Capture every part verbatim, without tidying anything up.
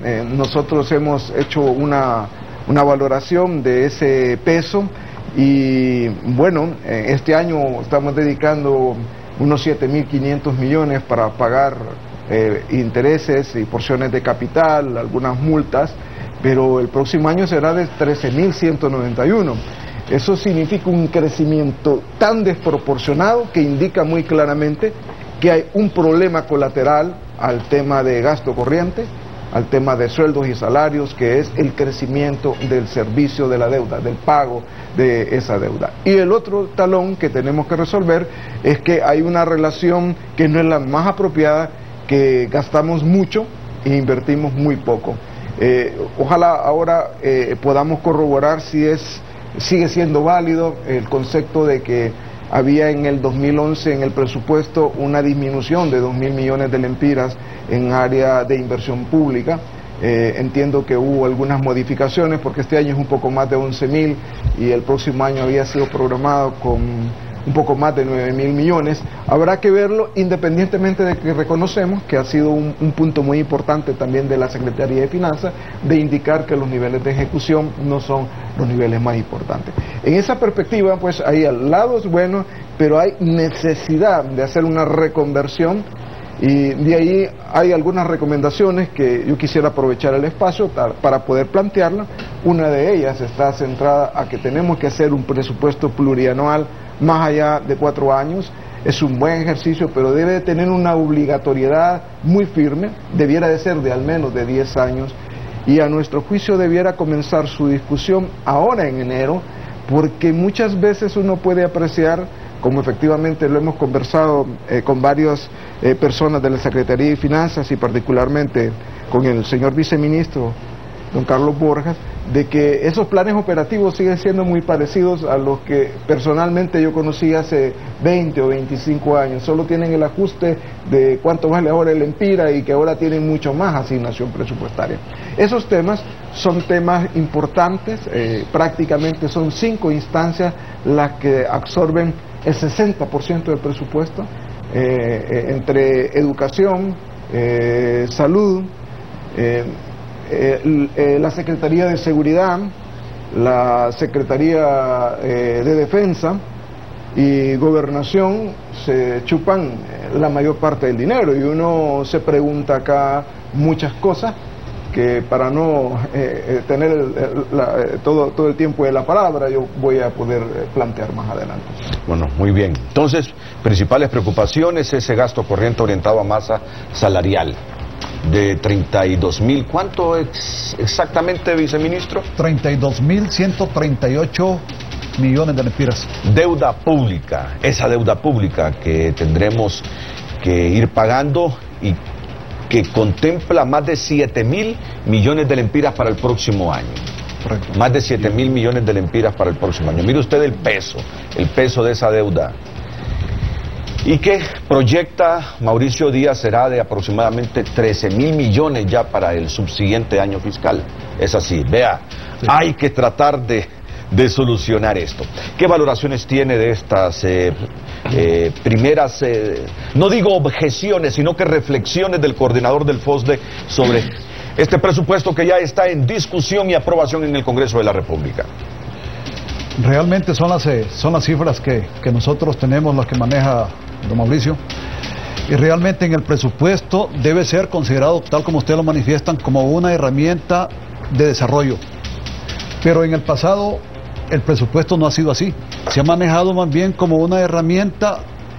eh, nosotros hemos hecho una, una valoración de ese peso y bueno, eh, este año estamos dedicando unos siete mil quinientos millones para pagar eh, intereses y porciones de capital, algunas multas, pero el próximo año será de trece mil ciento noventa y uno. Eso significa un crecimiento tan desproporcionado que indica muy claramente que hay un problema colateral al tema de gasto corriente, al tema de sueldos y salarios, que es el crecimiento del servicio de la deuda, del pago de esa deuda. Y el otro talón que tenemos que resolver es que hay una relación que no es la más apropiada, que gastamos mucho e invertimos muy poco. Eh, ojalá ahora eh, podamos corroborar si es sigue siendo válido el concepto de que había en el dos mil once en el presupuesto una disminución de dos mil millones de lempiras en área de inversión pública. Eh, entiendo que hubo algunas modificaciones porque este año es un poco más de once mil y el próximo año había sido programado con un poco más de nueve mil millones. Habrá que verlo, independientemente de que reconocemos que ha sido un, un punto muy importante también de la Secretaría de Finanzas, de indicar que los niveles de ejecución no son los niveles más importantes. En esa perspectiva, pues hay lados buenos, pero hay necesidad de hacer una reconversión, y de ahí hay algunas recomendaciones que yo quisiera aprovechar el espacio para poder plantearla. Una de ellas está centrada a que tenemos que hacer un presupuesto plurianual más allá de cuatro años. Es un buen ejercicio, pero debe de tener una obligatoriedad muy firme, debiera de ser de al menos de diez años, y a nuestro juicio debiera comenzar su discusión ahora en enero, porque muchas veces uno puede apreciar, como efectivamente lo hemos conversado eh, con varias eh, personas de la Secretaría de Finanzas y particularmente con el señor viceministro, don Carlos Borjas, de que esos planes operativos siguen siendo muy parecidos a los que personalmente yo conocí hace veinte o veinticinco años. Solo tienen el ajuste de cuánto vale ahora el Empira y que ahora tienen mucho más asignación presupuestaria. Esos temas son temas importantes, eh, prácticamente son cinco instancias las que absorben el sesenta por ciento del presupuesto, eh, eh, entre educación, eh, salud, eh, Eh, eh, la Secretaría de Seguridad, la Secretaría eh, de Defensa y Gobernación se chupan la mayor parte del dinero, y uno se pregunta acá muchas cosas que para no eh, tener el, el, la, todo, todo el tiempo de la palabra yo voy a poder plantear más adelante. Bueno, muy bien. Entonces, principales preocupaciones, ese gasto corriente orientado a masa salarial de treinta y dos mil, ¿cuánto ex, exactamente, viceministro? treinta y dos mil ciento treinta y ocho millones de lempiras. Deuda pública, esa deuda pública que tendremos que ir pagando y que contempla más de siete mil millones de lempiras para el próximo año. Correcto. Más de siete mil millones de lempiras para el próximo año. Mire usted el peso, el peso de esa deuda. ¿Y qué proyecta Mauricio Díaz? Será de aproximadamente trece mil millones ya para el subsiguiente año fiscal. Es así, vea, sí. Hay que tratar de, de solucionar esto. ¿Qué valoraciones tiene de estas eh, eh, primeras, eh, no digo objeciones, sino que reflexiones del coordinador del FOSDE sobre este presupuesto que ya está en discusión y aprobación en el Congreso de la República? Realmente son las, eh, son las cifras que, que nosotros tenemos, las que maneja don Mauricio, y realmente en el presupuesto debe ser considerado, tal como ustedes lo manifiestan, como una herramienta de desarrollo. Pero en el pasado el presupuesto no ha sido así, se ha manejado más bien como una herramienta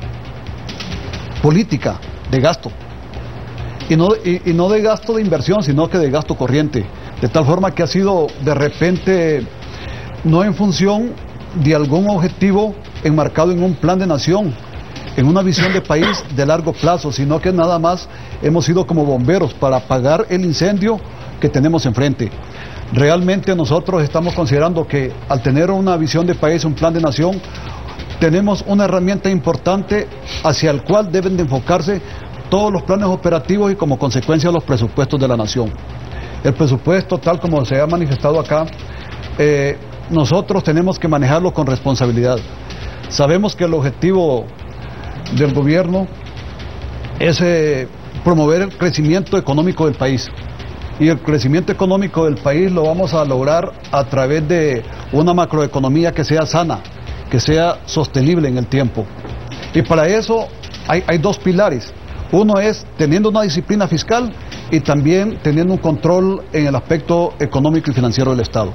política de gasto, y no, y, y no de gasto de inversión, sino que de gasto corriente, de tal forma que ha sido de repente no en función de algún objetivo enmarcado en un plan de nación, en una visión de país de largo plazo, sino que nada más hemos sido como bomberos para apagar el incendio que tenemos enfrente. Realmente nosotros estamos considerando que al tener una visión de país, un plan de nación, tenemos una herramienta importante hacia el cual deben de enfocarse todos los planes operativos y como consecuencia los presupuestos de la nación. El presupuesto, tal como se ha manifestado acá, eh, nosotros tenemos que manejarlo con responsabilidad. Sabemos que el objetivo del gobierno es eh, promover el crecimiento económico del país, Y el crecimiento económico del país lo vamos a lograr a través de una macroeconomía que sea sana, que sea sostenible en el tiempo. Y para eso hay, hay dos pilares. Uno es teniendo una disciplina fiscal y también teniendo un control en el aspecto económico y financiero del Estado.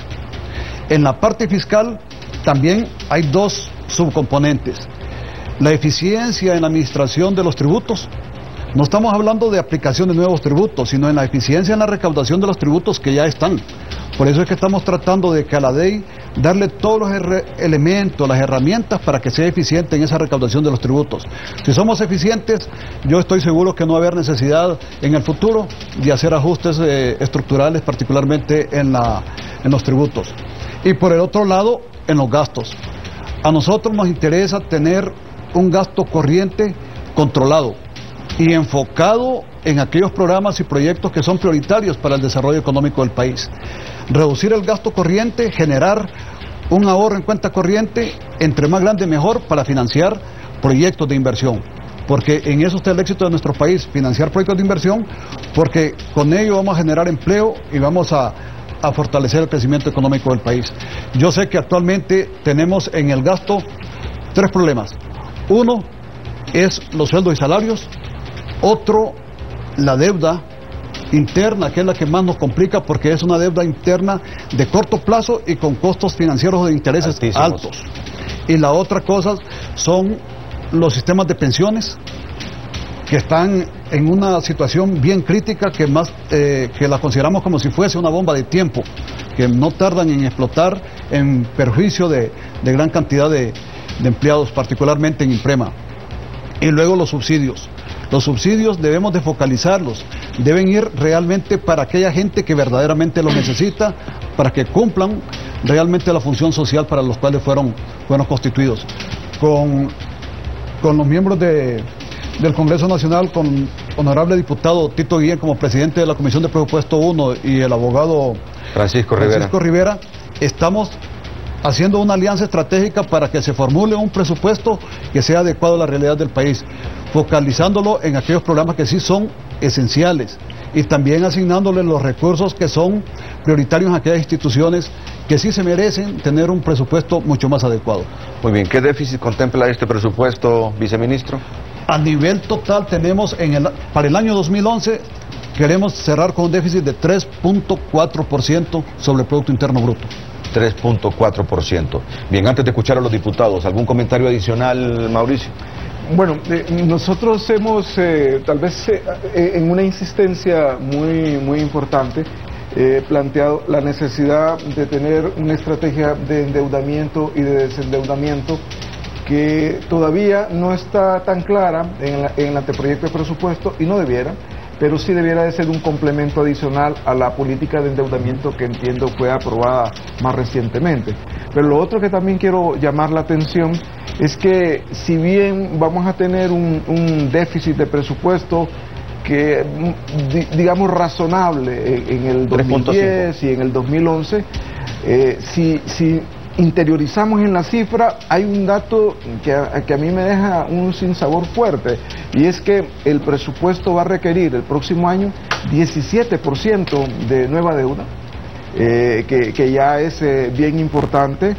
En la parte fiscal también hay dos subcomponentes. La eficiencia en la administración de los tributos. No estamos hablando de aplicación de nuevos tributos, sino en la eficiencia en la recaudación de los tributos que ya están. Por eso es que estamos tratando de que a la D E I darle todos los elementos, las herramientas para que sea eficiente en esa recaudación de los tributos. Si somos eficientes, yo estoy seguro que no va a haber necesidad en el futuro de hacer ajustes eh, estructurales, particularmente en, la, en los tributos. Y por el otro lado, en los gastos. A nosotros nos interesa tener un gasto corriente controlado y enfocado en aquellos programas y proyectos que son prioritarios para el desarrollo económico del país. Reducir el gasto corriente, generar un ahorro en cuenta corriente, entre más grande mejor, para financiar proyectos de inversión. Porque en eso está el éxito de nuestro país, financiar proyectos de inversión, porque con ello vamos a generar empleo y vamos a, a fortalecer el crecimiento económico del país. Yo sé que actualmente tenemos en el gasto tres problemas. Uno es los sueldos y salarios. Otro, la deuda interna, que es la que más nos complica porque es una deuda interna de corto plazo y con costos financieros de intereses altísimos, altos. Y la otra cosa son los sistemas de pensiones, que están en una situación bien crítica, que más eh, que la consideramos como si fuese una bomba de tiempo, que no tardan en explotar en perjuicio de, de gran cantidad de, de empleados, particularmente en Imprema. Y luego los subsidios. Los subsidios debemos de focalizarlos, deben ir realmente para aquella gente que verdaderamente lo necesita, para que cumplan realmente la función social para los cuales fueron, fueron constituidos. Con, con los miembros de, del Congreso Nacional, con honorable diputado Tito Guillén como presidente de la Comisión de Presupuesto uno y el abogado Francisco Rivera, Francisco Rivera, estamos haciendo una alianza estratégica para que se formule un presupuesto que sea adecuado a la realidad del país, focalizándolo en aquellos programas que sí son esenciales y también asignándole los recursos que son prioritarios a aquellas instituciones que sí se merecen tener un presupuesto mucho más adecuado. Muy bien, ¿qué déficit contempla este presupuesto, viceministro? A nivel total tenemos, en el, para el año dos mil once, queremos cerrar con un déficit de tres punto cuatro por ciento sobre el Producto Interno Bruto. tres punto cuatro por ciento. Bien, antes de escuchar a los diputados, ¿algún comentario adicional, Mauricio? Bueno, eh, nosotros hemos, eh, tal vez eh, en una insistencia muy, muy importante, eh, planteado la necesidad de tener una estrategia de endeudamiento y de desendeudamiento que todavía no está tan clara en, la, en el anteproyecto de presupuesto y no debiera, pero sí debiera de ser un complemento adicional a la política de endeudamiento que entiendo fue aprobada más recientemente. Pero lo otro que también quiero llamar la atención es que si bien vamos a tener un, un déficit de presupuesto que, digamos, razonable en el dos mil diez y en el dos mil once, eh, si, si interiorizamos en la cifra, hay un dato que a, que a mí me deja un sinsabor fuerte, y es que el presupuesto va a requerir el próximo año diecisiete por ciento de nueva deuda, eh, que, que ya es eh, bien importante.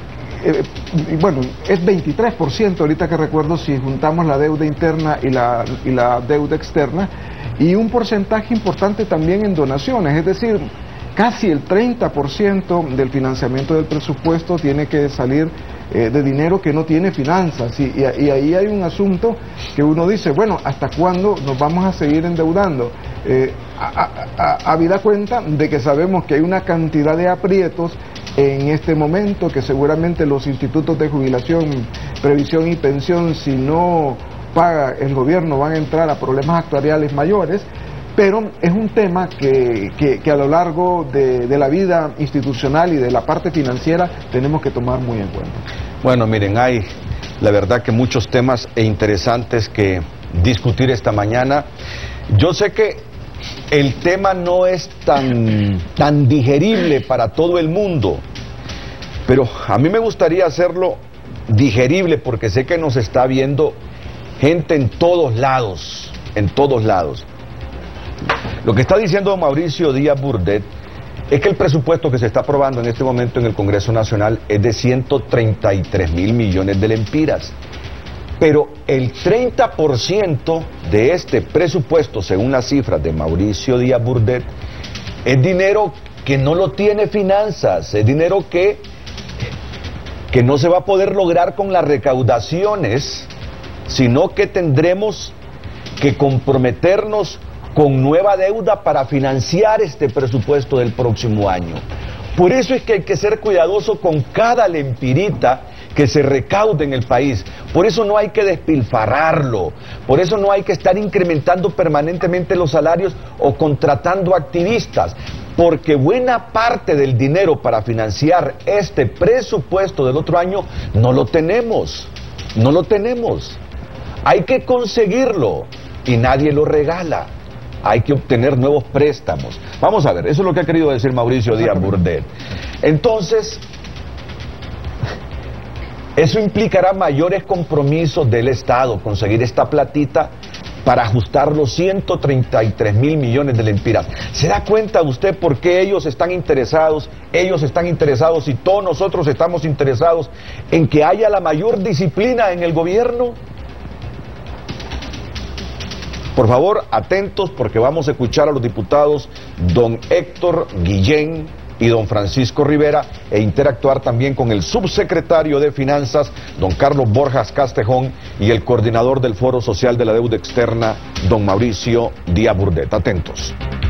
Eh, y bueno, es veintitrés por ciento ahorita que recuerdo si juntamos la deuda interna y la, y la deuda externa, y un porcentaje importante también en donaciones, es decir, casi el treinta por ciento del financiamiento del presupuesto tiene que salir eh, de dinero que no tiene finanzas, y, y, y ahí hay un asunto que uno dice, bueno, ¿hasta cuándo nos vamos a seguir endeudando? Eh, a, a, habida cuenta de que sabemos que hay una cantidad de aprietos en este momento, que seguramente los institutos de jubilación, previsión y pensión, si no paga el gobierno, van a entrar a problemas actuariales mayores, pero es un tema que, que, que a lo largo de, de la vida institucional y de la parte financiera tenemos que tomar muy en cuenta. Bueno, miren, hay la verdad que muchos temas e interesantes que discutir esta mañana. Yo sé que el tema no es tan, tan digerible para todo el mundo, pero a mí me gustaría hacerlo digerible porque sé que nos está viendo gente en todos lados, en todos lados. Lo que está diciendo Mauricio Díaz Burdet es que el presupuesto que se está aprobando en este momento en el Congreso Nacional es de ciento treinta y tres mil millones de lempiras. Pero el treinta por ciento de este presupuesto, según las cifras de Mauricio Díaz Burdet, es dinero que no lo tiene finanzas, es dinero que, que no se va a poder lograr con las recaudaciones, sino que tendremos que comprometernos con nueva deuda para financiar este presupuesto del próximo año. Por eso es que hay que ser cuidadoso con cada lempirita que se recaude en el país. Por eso no hay que despilfarrarlo, por eso no hay que estar incrementando permanentemente los salarios o contratando activistas, porque buena parte del dinero para financiar este presupuesto del otro año no lo tenemos, no lo tenemos. Hay que conseguirlo y nadie lo regala. Hay que obtener nuevos préstamos. Vamos a ver, eso es lo que ha querido decir Mauricio Díaz Burdet. Entonces, eso implicará mayores compromisos del Estado, conseguir esta platita para ajustar los ciento treinta y tres mil millones de lempiras. ¿Se da cuenta usted por qué ellos están interesados? Ellos están interesados y todos nosotros estamos interesados en que haya la mayor disciplina en el gobierno. Por favor, atentos, porque vamos a escuchar a los diputados don Héctor Guillén y don Francisco Rivera, e interactuar también con el subsecretario de Finanzas, don Carlos Borjas Castejón, y el coordinador del Foro Social de la Deuda Externa, don Mauricio Díaz Burdet. Atentos.